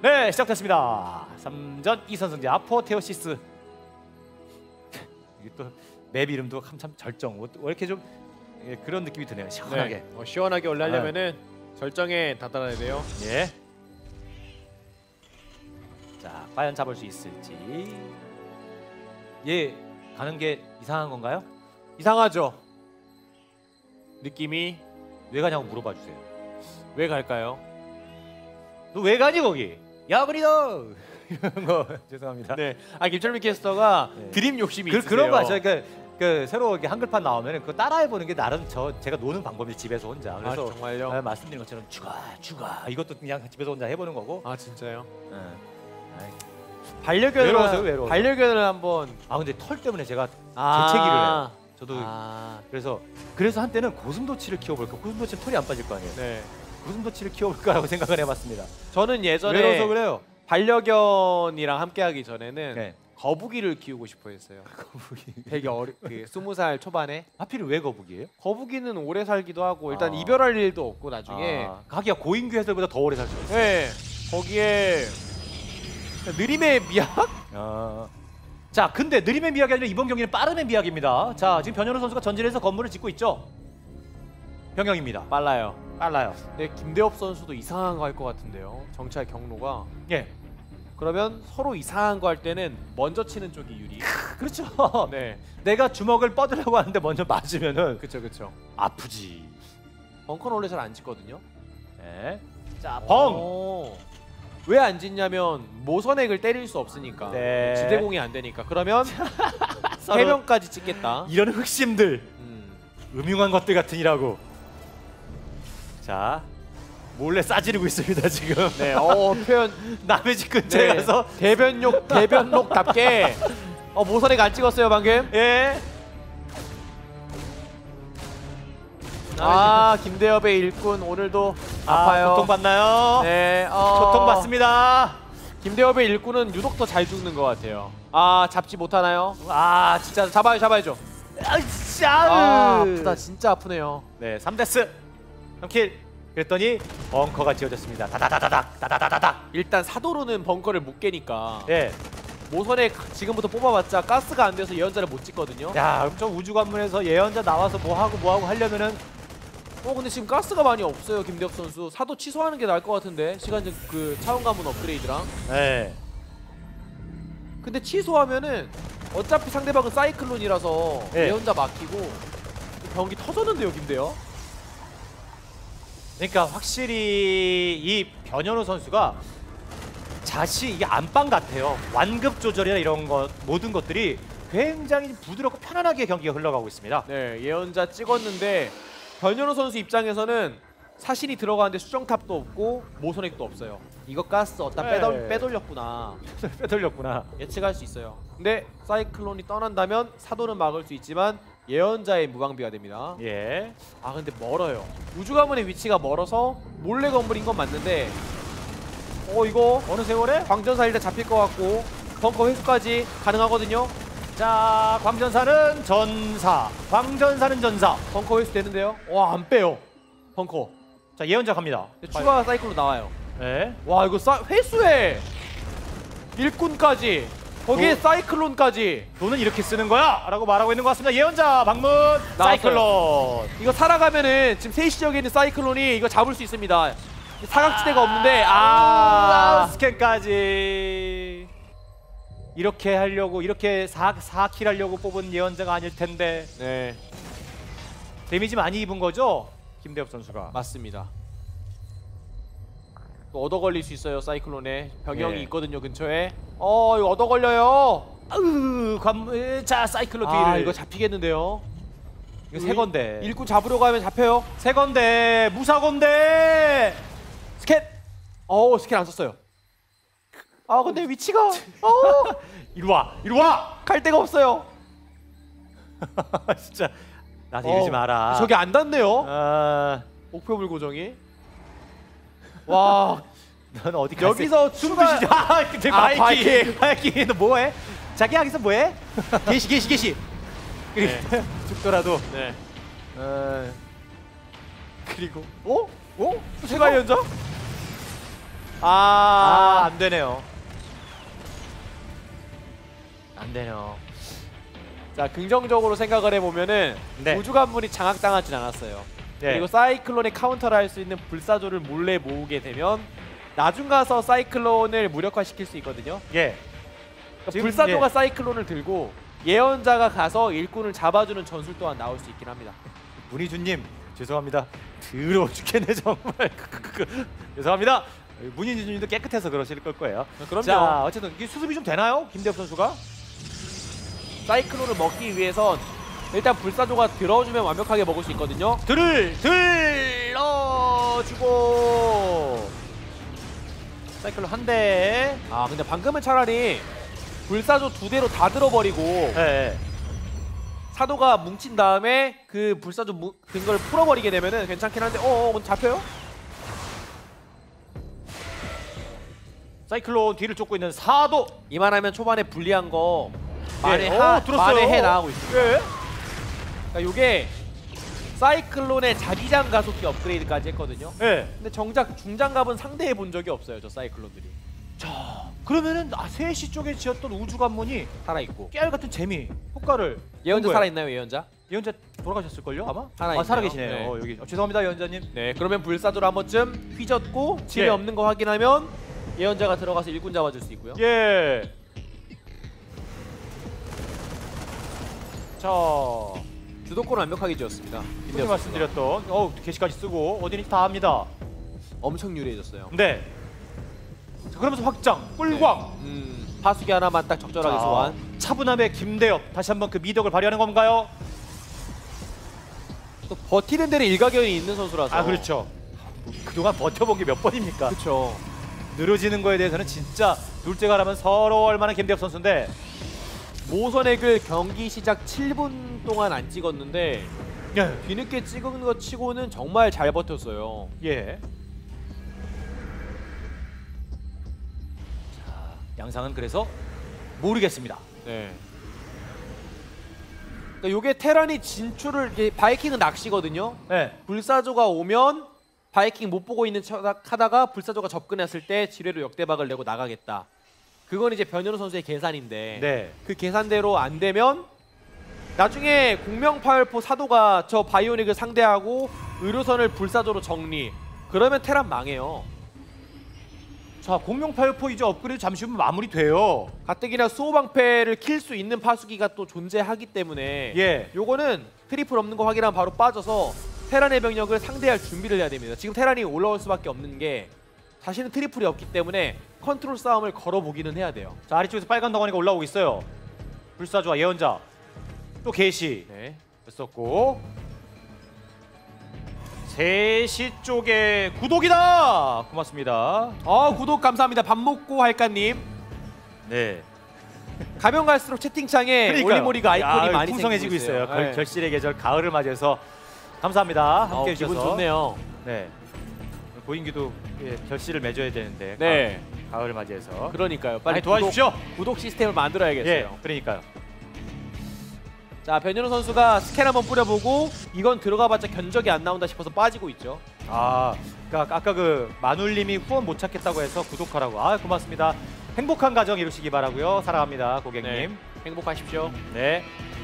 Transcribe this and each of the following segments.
네, 시작됐습니다. 3전 2선승제 아포테오시스. 이게 또 맵 이름도 참 절정. 왜 이렇게 좀 그런 느낌이 드네요. 시원하게. 네. 시원하게 원래 하려면은 절정에 다다라야 돼요. 예. 자, 과연 잡을 수 있을지. 얘 가는 게 이상한 건가요? 이상하죠. 느낌이 왜 가냐고 물어봐 주세요. 왜 갈까요? 너 왜 가니 거기? 야 그리너 이런 거 죄송합니다. 네. 김철민 캐스터가 네. 드림 욕심이 있으세요. 그런 거 아시죠? 그 새로 이렇게 한글판 나오면 그거 따라해 보는 게 나름 제가 노는 방법이 집에서 혼자. 그래서 정말요? 말씀드린 것처럼 추가 이것도 그냥 집에서 혼자 해보는 거고. 아 진짜요? 네. 반려견을 반려견을 한번. 근데 털 때문에 제가 재채기를 해요. 저도 그래서 한때는 고슴도치를 키워볼까. 고슴도치는 털이 안 빠질 거 아니에요. 네. 고슴도치를 키워볼까라고 생각을 해봤습니다. 저는 예전에 외로워서 그래요. 반려견이랑 함께하기 전에는 네. 거북이를 키우고 싶어 했어요. 거북이. 되게 20살 초반에. 하필 왜 거북이에요? 거북이는 오래 살기도 하고 일단 이별할 일도 없고 나중에. 하기야 고인규 해설보다 더 오래 살 수 있어요. 네. 거기에 느림의 미학? 자, 근데 느림의 미학이 아니라 이번 경기는 빠름의 미학입니다. 자, 지금 변현우 선수가 전진해서 건물을 짓고 있죠. 병영입니다. 빨라요. 네, 김대엽 선수도 이상한 거 할 것 같은데요. 정찰 경로가. 예. 그러면 서로 이상한 거 할 때는 먼저 치는 쪽이 유리. 그렇죠. 네. 내가 주먹을 뻗으려고 하는데 먼저 맞으면은 그쵸. 아프지. 벙커는 원래 잘 안 짓거든요. 네. 자, 벙. 왜 안 짓냐면 모선액을 때릴 수 없으니까. 네. 지대공이 안 되니까. 그러면 해변까지 찍겠다. 이런 흑심들. 음흉한 것들 같으니라고. 자, 몰래 싸지르고 있습니다 지금. 네, 표현 남의 집 근처에 가서 대변록답게 모선액 안 찍었어요 방금. 예. 김대엽의 일꾼 오늘도 아파요. 고통받나요? 네, 고통받습니다. 김대엽의 일꾼은 유독 더 잘 죽는 것 같아요. 잡지 못하나요? 진짜 잡아야죠. 아프다. 진짜 아프네요. 네, 3데스 3킬. 그랬더니 벙커가 지어졌습니다. 다다다다닥. 일단 사도로는 벙커를 못 깨니까. 예. 모선에 지금부터 뽑아봤자 가스가 안 돼서 예언자를 못 찍거든요. 야, 그럼 저 우주 관문에서 예언자 나와서 뭐하고 하려면은 근데 지금 가스가 많이 없어요. 김대엽 선수. 사도 취소하는 게 나을 것 같은데. 시간적 차원 가문 업그레이드랑. 네. 근데 취소하면은 어차피 상대방은 사이클론이라서 예언자 막히고 경기 터졌는데요, 김대엽. 그러니까 확실히 이 변현우 선수가 이게 안방 같아요. 완급 조절이나 이런 것 모든 것들이 굉장히 부드럽고 편안하게 경기가 흘러가고 있습니다. 네, 예언자 찍었는데 변현우 선수 입장에서는 사신이 들어가는데 수정탑도 없고 모선액도 없어요. 이거 가스 빼돌렸구나. 빼돌렸구나. 예측할 수 있어요. 근데 사이클론이 떠난다면 사도는 막을 수 있지만 예언자의 무방비가 됩니다. 예. 근데 멀어요. 우주 가문의 위치가 멀어서 몰래 건물인 건 맞는데 이거 어느 세월에? 광전사 일단 잡힐 것 같고 벙커 회수까지 가능하거든요. 자, 광전사는 전사. 벙커 회수 되는데요. 안 빼요. 벙커. 자, 예언자 갑니다. 추가 사이클로 나와요. 네. 와, 이거 회수에 일꾼까지 거기에 사이클론까지. 돈은 이렇게 쓰는 거야! 라고 말하고 있는 것 같습니다. 예언자 방문 사이클론. 이거 살아가면은 지금 3시 지역에 있는 사이클론이 이거 잡을 수 있습니다. 사각지대가 없는데 스캔까지. 이렇게 하려고, 이렇게 4킬 하려고 뽑은 예언자가 아닐 텐데. 네. 데미지 많이 입은 거죠? 김대엽 선수가. 맞습니다. 또 얻어 걸릴 수 있어요. 사이클론에 병영이 있거든요 근처에. 이거 얻어 걸려요. 자, 사이클론 뒤를. 이거 잡히겠는데요. 이거 새 건데. 일꾼 잡으려고 하면 잡혀요. 새 건데, 무사건데. 스캔. 스캔 안 썼어요. 근데 위치가 이리 와. 갈 데가 없어요. 진짜 나한테 이러지 마라. 저기 안 닿네요. 목표물 고정이. 와, 넌 어디 여기서 숨부시죠. 바이킹. 너 뭐해? 자기 여기서 뭐해? 게시. 네. 죽더라도. 네. 그리고 추가 예언자? 안 되네요. 안 되네요. 자, 긍정적으로 생각을 해보면은 네. 우주관문이 장악당하진 않았어요. 네. 그리고 사이클론의 카운터를 할 수 있는 불사조를 몰래 모으게 되면 나중 가서 사이클론을 무력화시킬 수 있거든요. 예. 그러니까 지금, 불사조가 예. 사이클론을 들고 예언자가 가서 일꾼을 잡아주는 전술 또한 나올 수 있긴 합니다. 문희준님 죄송합니다. 더러워 죽겠네 정말. 죄송합니다. 문희준님도 깨끗해서 그러실 걸 거예요. 그럼요. 자 어쨌든 이게 수습이 좀 되나요, 김대엽 선수가? 사이클론을 먹기 위해선 일단 불사조가 들어주면 완벽하게 먹을 수 있거든요. 들어주고 사이클론 한 대. 아, 근데 방금은 차라리 불사조 2대로 다 들어버리고 네. 사도가 뭉친 다음에 그 불사조 근거를 풀어버리게 되면은 괜찮긴 한데 잡혀요? 사이클론 뒤를 쫓고 있는 사도. 이만하면 초반에 불리한 거 예. 들었어요. 만회해 나가고 있습니다. 예. 그러니까 요게 사이클론의 자기장 가속기 업그레이드까지 했거든요. 예. 근데 정작 중장갑은 상대해 본 적이 없어요, 저 사이클론들이. 자 그러면은 3시 쪽에 지었던 우주관문이 살아있고. 깨알 같은 재미 효과를 예언자 본 거예요. 살아있나요, 예언자? 예언자 돌아가셨을걸요 아마? 살아있네요. 살아계시네요. 네. 여기 죄송합니다 예언자님. 네, 그러면 불사조를 한 번쯤 휘젓고 지뢰 예. 없는 거 확인하면 예언자가 들어가서 일꾼 잡아줄 수 있고요. 예. 자 주도권을 완벽하게 지었습니다. 분이 말씀드렸던 게시까지 쓰고 어디니 다 합니다. 엄청 유리해졌어요. 네. 자, 그러면서 확장 꿀광. 파수기 하나만 딱 적절하게 소환. 차분함의 김대엽 다시 한번 그 미덕을 발휘하는 건가요? 또 버티는 데는 일가견이 있는 선수라서. 아 그렇죠. 그동안 버텨본 게 몇 번입니까? 그렇죠. 늘어지는 거에 대해서는 진짜 둘째가라면 서러워할 만한 김대엽 선수인데 모선액을 경기 시작 7분 동안 안 찍었는데 예. 뒤늦게 찍은 것 치고는 정말 잘 버텼어요. 예. 자, 양상은 그래서 모르겠습니다. 네. 그러니까 요게 테란이 진출을 이게 바이킹은 낚시거든요. 네. 불사조가 오면 바이킹 못 보고 있는 척 하다가 불사조가 접근했을 때 지뢰로 역대박을 내고 나가겠다. 그건 이제 변현우 선수의 계산인데 네. 그 계산대로 안 되면 나중에 공명파열포 사도가 저 바이오닉을 상대하고 의료선을 불사조로 정리. 그러면 테란 망해요. 자, 공룡파이퍼 이제 업그레이드 잠시 후면 마무리돼요. 가뜩이나 수호방패를 킬 수 있는 파수기가 또 존재하기 때문에 예. 요거는 트리플 없는 거 확인하면 바로 빠져서 테란의 병력을 상대할 준비를 해야 됩니다. 지금 테란이 올라올 수밖에 없는 게 자신은 트리플이 없기 때문에 컨트롤 싸움을 걸어보기는 해야 돼요. 자, 아래쪽에서 빨간 덩어리가 올라오고 있어요. 불사조와 예언자 또 게시 네. 했었고 3시 쪽에 구독이다. 고맙습니다. 구독 감사합니다. 밥 먹고 할까님. 네. 가면 갈수록 채팅창에 올리모리가 아이콘이 많이 풍성해지고 생기고 있어요. 네. 결실의 계절 가을을 맞이해서 감사합니다. 함께 해주셔서 기분 좋네요. 네. 고인규도 결실을 맺어야 되는데 네. 가을을 맞이해서 그러니까요. 빨리 빨리 도와주십시오. 구독 시스템을 만들어야겠어요. 예, 그러니까요. 자, 변현우 선수가 스캔 한번 뿌려보고 이건 들어가봤자 견적이 안 나온다 싶어서 빠지고 있죠. 그러니까 아까 그 마눌님이 후원 못 찾겠다고 해서 구독하라고. 고맙습니다. 행복한 가정 이루시기 바라고요. 사랑합니다, 고객님. 네. 행복하십시오. 네.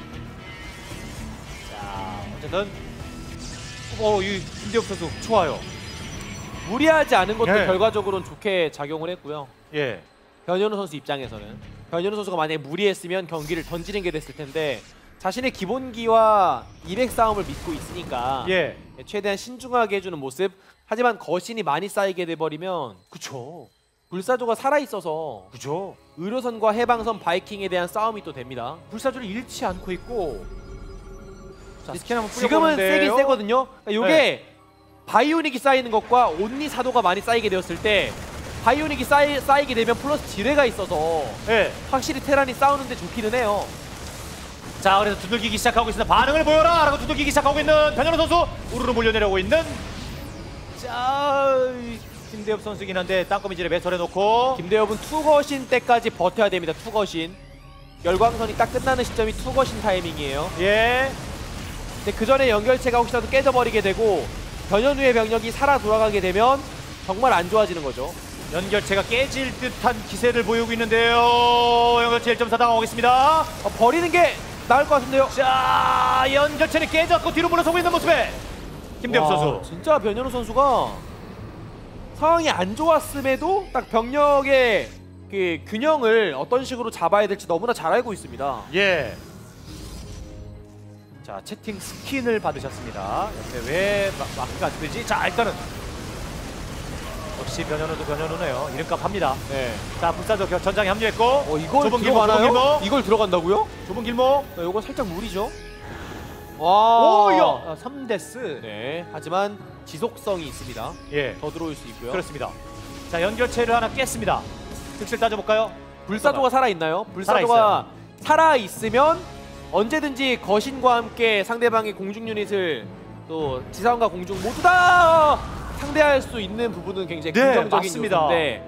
자, 어쨌든 이 김대엽 선수 좋아요. 무리하지 않은 것도 네. 결과적으로는 좋게 작용을 했고요. 예. 변현우 선수 입장에서는 변현우 선수가 만약에 무리했으면 경기를 던지는 게 됐을 텐데 자신의 기본기와 200 싸움을 믿고 있으니까 예. 최대한 신중하게 해주는 모습. 하지만 거신이 많이 쌓이게 돼버리면 그쵸. 불사조가 살아있어서 그죠. 의료선과 해방선 바이킹에 대한 싸움이 또 됩니다. 불사조를 잃지 않고 있고. 자, 스캔 한번 지금은 뿌려보는데요. 세긴 세거든요. 그러니까 요게 네. 바이오닉이 쌓이는 것과 온리 사도가 많이 쌓이게 되었을 때 바이오닉이 쌓이게 되면 플러스 지뢰가 있어서 예. 확실히 테란이 싸우는데 좋기는 해요. 자, 그래서 두들기기 시작하고 있습니다. 반응을 보여라! 라고 두들기기 시작하고 있는 변현우 선수. 우르르 몰려내려고 있는. 자, 김대엽 선수긴 한데 땅거미질에 매설해놓고. 김대엽은 투거신 때까지 버텨야 됩니다. 투거신. 열광선이 딱 끝나는 시점이 투거신 타이밍이에요. 예. 근데 그 전에 연결체가 혹시라도 깨져버리게 되고 변현우의 병력이 살아 돌아가게 되면 정말 안 좋아지는 거죠. 연결체가 깨질 듯한 기세를 보이고 있는데요. 연결체 1.4 당하고 있습니다. 버리는 게 나을 것 같은데요. 자, 연결체는 깨졌고 뒤로 물러서고 있는 모습에 김대엽 와, 선수. 진짜 변현우 선수가 상황이 안 좋았음에도 딱 병력의 그 균형을 어떤 식으로 잡아야 될지 너무나 잘 알고 있습니다. 예. 자, 채팅 스킨을 받으셨습니다. 옆에 왜 마크가 안 뜨지? 자, 일단은 역시 변현우도 변현우네요. 이름값 합니다. 네. 자, 불사조 전장에 합류했고 이걸 좁은 길목, 좁은 들어가나요? 길목. 이걸 들어간다고요? 좁은 길목. 이거 살짝 무리죠. 와. 오야. 3데스. 네. 하지만 지속성이 있습니다. 예. 더 들어올 수 있고요. 그렇습니다. 자, 연결체를 하나 깼습니다. 득실 따져볼까요? 불사조가 살아 있나요? 불사조가 살아 있으면 언제든지 거신과 함께 상대방의 공중 유닛을 또 지상과 공중 모두 다 상대할 수 있는 부분은 굉장히 네, 긍정적인 맞습니다. 요소인데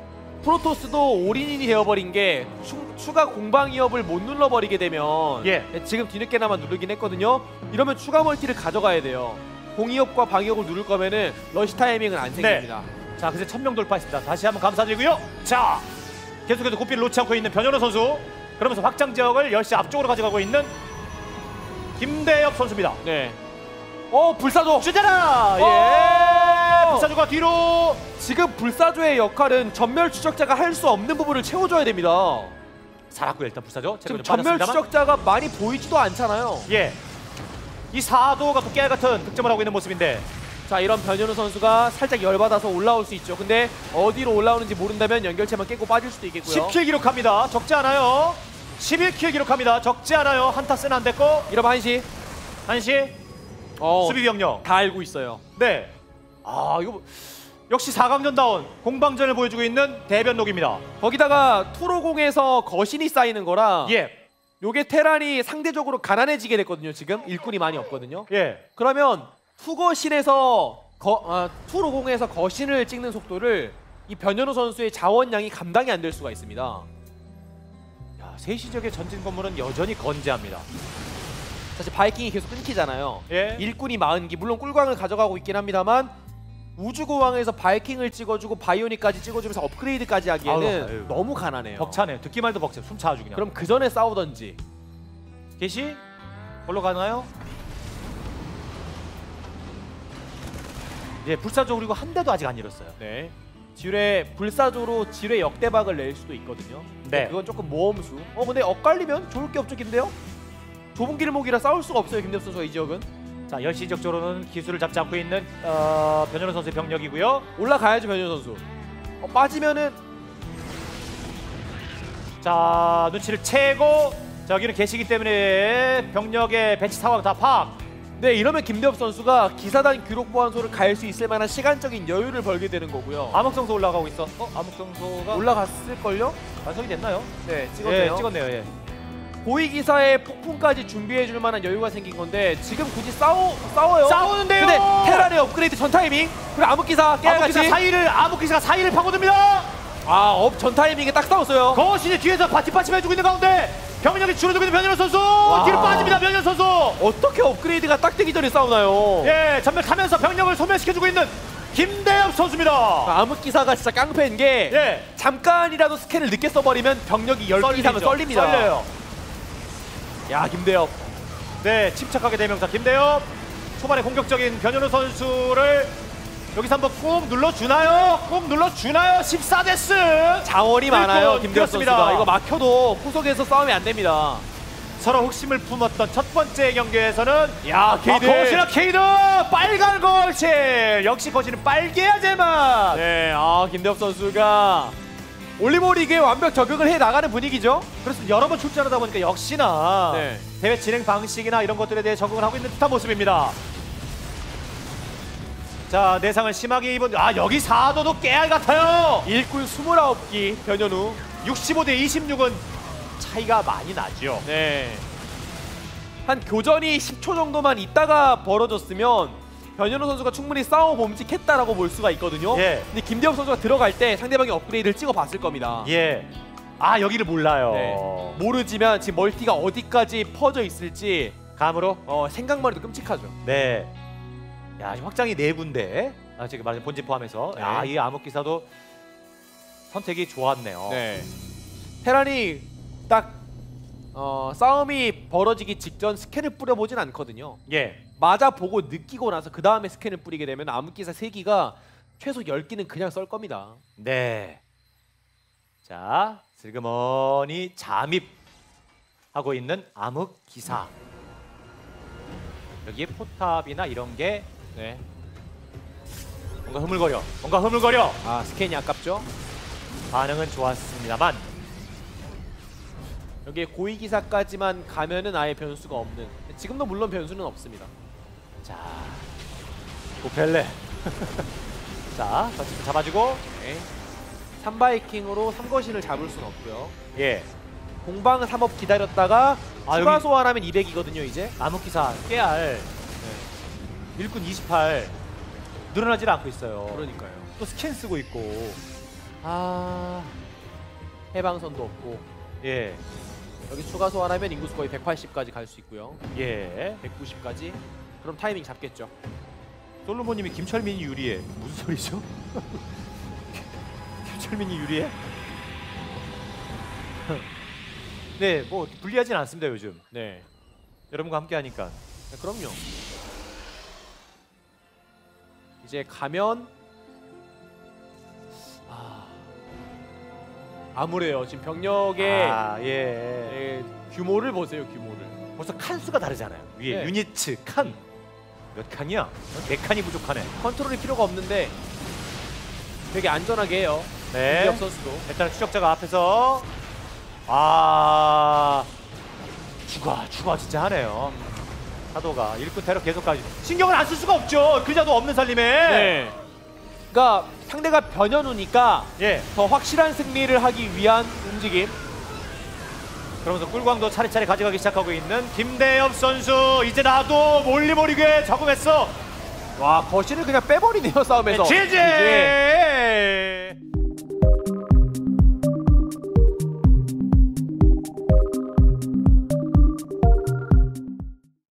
프로토스도 올인인이 되어버린 게 추가 공방 위협을 못 눌러버리게 되면 예. 지금 뒤늦게나마 누르긴 했거든요. 이러면 추가 멀티를 가져가야 돼요. 공이업과 방위업을 누를 거면은 러시 타이밍은 안 생깁니다. 자, 그새 1000명 돌파했습니다. 다시 한번 감사드리고요. 자, 계속해서 고삐를 놓지 않고 있는 변현우 선수. 그러면서 확장 지역을 열심히 앞쪽으로 가져가고 있는 김대엽 선수입니다. 네. 불사조 주자라. 예. 불사조가 뒤로. 지금 불사조의 역할은 전멸 추적자가 할 수 없는 부분을 채워줘야 됩니다. 살았고요. 일단 불사조. 지금 전멸 추적자가 많이 보이지도 않잖아요. 예. 이 사도가 또 깨알 같은 득점을 하고 있는 모습인데. 자, 이런 변현우 선수가 살짝 열받아서 올라올 수 있죠. 근데 어디로 올라오는지 모른다면 연결체만 깨고 빠질 수도 있겠고요. 10킬 기록합니다. 적지 않아요. 11킬 기록합니다. 적지 않아요. 한타스는 안 됐고. 이러면 한시. 한시. 수비 병력. 다 알고 있어요. 네. 아, 이거 역시 4강전다운 공방전을 보여주고 있는 대변록입니다. 거기다가 투로공에서 거신이 쌓이는 거라 예. 요게 테란이 상대적으로 가난해지게 됐거든요. 지금 일꾼이 많이 없거든요. 예. 그러면 투거신에서 투로공에서 거신을 찍는 속도를 이 변현우 선수의 자원량이 감당이 안 될 수가 있습니다. 야, 세시적의 전진 건물은 여전히 건재합니다. 사실 바이킹이 계속 끊기잖아요. 예. 일꾼이 40기 물론 꿀광을 가져가고 있긴 합니다만 우주고왕에서 바이킹을 찍어주고 바이오닉까지 찍어주면서 업그레이드까지 하기에는 아유. 너무 가난해요. 벅차네요. 듣기만 해도 벅차. 숨 차가지고 그냥. 그럼 그 전에 싸우던지. 개시? 올라가나요? 예, 불사조 그리고 한 대도 아직 안 잃었어요. 네. 지뢰 불사조로 지뢰 역대박을 낼 수도 있거든요. 네. 그건 조금 모험수. 근데 엇갈리면 좋을 게 없죠, 김대요? 좁은 길목이라 싸울 수가 없어요, 김대엽 선수가 이 지역은. 자, 열시적으로는 기술을 잡지 않고 있는 변현우 선수의 병력이고요. 올라가야죠, 변현우 선수. 빠지면은 자, 눈치를 채고 자, 여기는 개시기 때문에 병력의 배치 상황 다 파악. 네, 이러면 김대엽 선수가 기사단 기록 보완소를 갈 수 있을 만한 시간적인 여유를 벌게 되는 거고요. 암흑성소 올라가고 있어. 암흑성소가 올라갔을걸요? 완성이 됐나요? 네, 찍었네요. 예, 찍었네요. 예. 고위기사의 폭풍까지 준비해줄 만한 여유가 생긴 건데 지금 굳이 싸워요. 싸우는데요. 근데 테란의 업그레이드 전 타이밍 그리고 암흑기사 깨알같이 암흑기사가 사이를 파고듭니다. 전 타이밍에 딱 싸웠어요. 거신이 뒤에서 바치바치 해주고 있는 가운데 병력이 줄어들고 있는 변현우 선수. 뒤로 빠집니다. 변현우 선수. 어떻게 업그레이드가 딱 되기 전에 싸우나요? 예, 전멸 타면서 병력을 소멸시켜주고 있는 김대엽 선수입니다. 암흑기사가 진짜 깡패인 게 예, 잠깐이라도 스캔을 늦게 써버리면 병력이 10개 이상은 썰립니다. 썰려요. 야, 김대엽. 네, 침착하게 대명사 김대엽. 초반에 공격적인 변현우 선수를 여기서 한번 꾹 눌러주나요? 꾹 눌러주나요? 14데스. 자원이 많아요, 김대엽 그렇습니다. 선수가. 이거 막혀도 후속에서 싸우면 안 됩니다. 서로 혹심을 품었던 첫 번째 경기에서는 야, 게이드. 거실아 케이드 빨간 거실. 역시 거실은 빨개야 제맛. 네, 김대엽 선수가 올리버 리그에 완벽 적응을 해 나가는 분위기죠. 그렇습니다. 여러 번 출전하다 보니까 역시나 네. 대회 진행 방식이나 이런 것들에 대해 적응을 하고 있는 듯한 모습입니다. 자, 내상을 심하게 입은 여기 사도도 깨알 같아요. 일꾼 29기 변현우. 65대 26은 차이가 많이 나죠. 네. 한 교전이 10초 정도만 있다가 벌어졌으면 변현우 선수가 충분히 싸워 몸직했다라고 볼 수가 있거든요. 예. 근데 김대엽 선수가 들어갈 때 상대방이 업그레이드를 찍어 봤을 겁니다. 예. 여기를 몰라요. 네. 모르지만 지금 멀티가 어디까지 퍼져 있을지 감으로. 생각만 해도 끔찍하죠. 네. 야, 지금 확장이 4군데. 지금 말하는 본진 포함해서. 네. 이 암흑기사도 선택이 좋았네요. 네. 테란이 딱 싸움이 벌어지기 직전 스캔을 뿌려보진 않거든요. 예. 맞아 보고 느끼고 나서 그 다음에 스캔을 뿌리게 되면 암흑기사 3기가 최소 10기는 그냥 썰 겁니다. 네. 자, 슬그머니 잠입하고 있는 암흑 기사. 여기에 포탑이나 이런 게 네. 뭔가 흐물거려. 아, 스캔이 아깝죠? 반응은 좋았습니다만, 여기에 고위기사까지만 가면은 아예 변수가 없는. 지금도 물론 변수는 없습니다. 자, 고펠레. 자, 저치 잡아주고, 네. 3바이킹으로 3거신을 잡을 수는 없고요. 예, 공방 3업 기다렸다가 아, 추가 여기- 소환하면 200이거든요 이제. 암흑 기사 깨알, 일꾼 28 늘어나질 않고 있어요. 그러니까요. 또 스캔 쓰고 있고, 아, 해방선도 없고 예, 여기 추가 소환하면 인구수 거의 180까지 갈 수 있고요. 예. 190까지. 그럼 타이밍 잡겠죠. 솔로몬님이 김철민이 유리해. 무슨 소리죠? 김철민이 유리해? 네, 뭐 불리하진 않습니다 요즘. 네. 여러분과 함께하니까. 네, 그럼요. 이제 가면 아무래요. 지금 병력의 아, 예. 예, 규모를 보세요. 규모를. 벌써 칸수가 다르잖아요. 위에 네. 유니츠 칸. 몇 칸이야? 4칸이 부족하네. 컨트롤이 필요가 없는데 되게 안전하게 해요. 네. 김기혁 선수도. 일단 추적자가 앞에서 아 죽어 진짜 하네요. 사도가 일꾼 테러 계속까지 신경을 안 쓸 수가 없죠. 그자도 없는 살림에. 네. 그러니까 상대가 변현우니까 예. 더 확실한 승리를 하기 위한 움직임. 그러면서 꿀광도 차례차례 가져가기 시작하고 있는 김대엽 선수. 이제 나도 몰리몰리게 적응했어. 와, 거신을 그냥 빼버리네요 싸움에서. 지지.